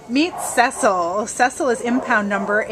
Meet Cecil. Cecil is impound number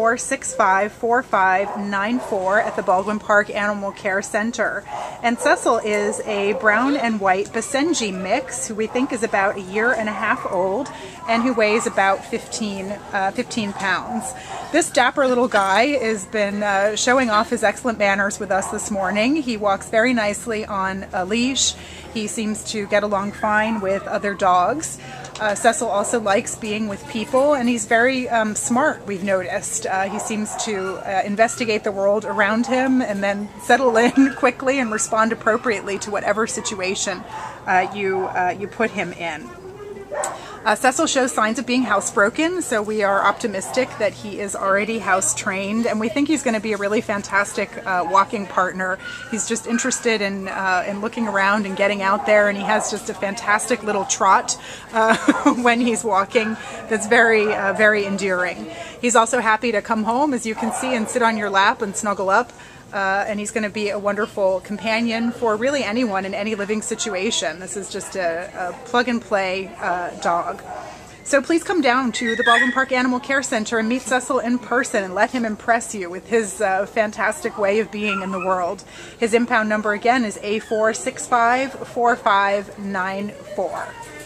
A4654594 at the Baldwin Park Animal Care Center. And Cecil is a brown and white Basenji mix who we think is about 1.5 years old and who weighs about 15 pounds. This dapper little guy has been showing off his excellent manners with us this morning. He walks very nicely on a leash. He seems to get along fine with other dogs. Cecil also likes being with people, and he's very smart, we've noticed. He seems to investigate the world around him and then settle in quickly and respond appropriately to whatever situation you put him in. Cecil shows signs of being housebroken, so we are optimistic that he is already house trained, and we think he's going to be a really fantastic walking partner. He's just interested in looking around and getting out there, and he has just a fantastic little trot when he's walking that's very, very endearing. He's also happy to come home, as you can see, and sit on your lap and snuggle up. And he's going to be a wonderful companion for really anyone in any living situation. This is just a plug-and-play dog. So please come down to the Baldwin Park Animal Care Center and meet Cecil in person and let him impress you with his fantastic way of being in the world. His impound number again is A4654594.